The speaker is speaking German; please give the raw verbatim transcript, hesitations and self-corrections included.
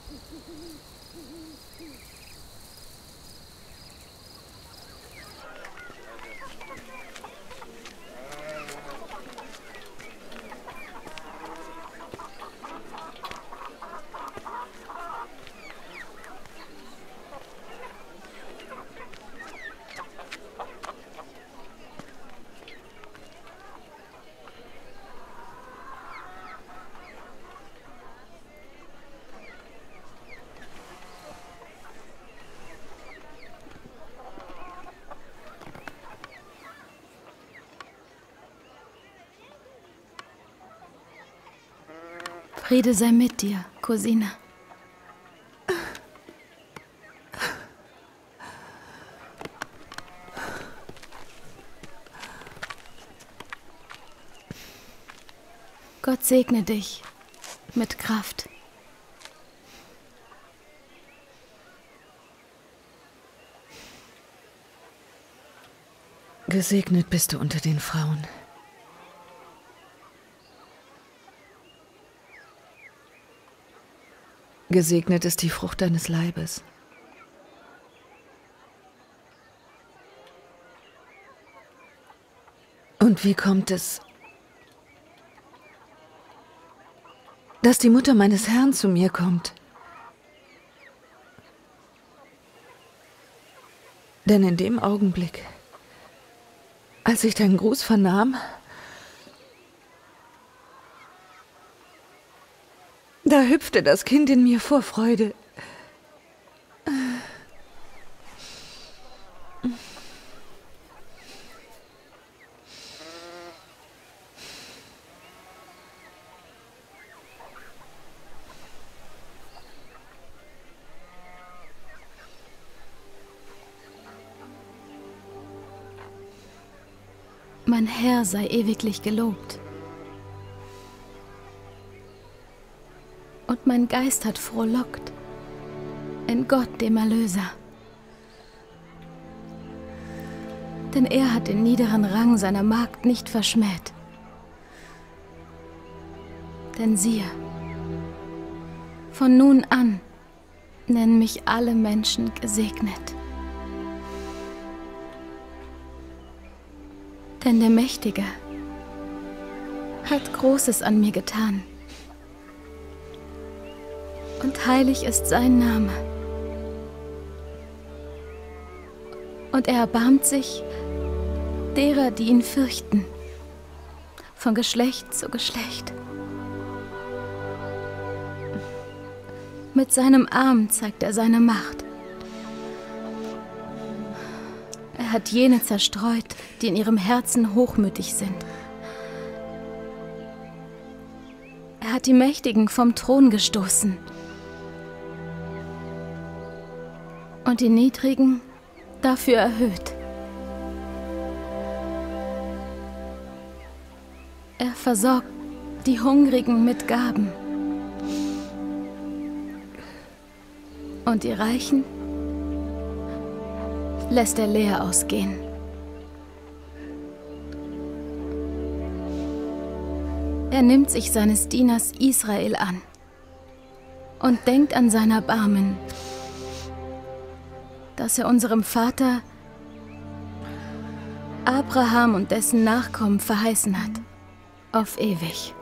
Friede sei mit dir, Cousine. Gott segne dich mit Kraft. Gesegnet bist du unter den Frauen. Gesegnet ist die Frucht deines Leibes. Und wie kommt es, dass die Mutter meines Herrn zu mir kommt? Denn in dem Augenblick, als ich deinen Gruß vernahm, da hüpfte das Kind in mir vor Freude. Mein Herr sei ewiglich gelobt. Und mein Geist hat frohlockt in Gott, dem Erlöser. Denn er hat den niederen Rang seiner Magd nicht verschmäht. Denn siehe, von nun an nennen mich alle Menschen gesegnet. Denn der Mächtige hat Großes an mir getan. Und heilig ist sein Name. Und er erbarmt sich derer, die ihn fürchten, von Geschlecht zu Geschlecht. Mit seinem Arm zeigt er seine Macht. Er hat jene zerstreut, die in ihrem Herzen hochmütig sind. Er hat die Mächtigen vom Thron gestoßen und die Niedrigen dafür erhöht. Er versorgt die Hungrigen mit Gaben und die Reichen lässt er leer ausgehen. Er nimmt sich seines Dieners Israel an und denkt an sein Erbarmen, das er unserem Vater Abraham und dessen Nachkommen verheißen hat, auf ewig.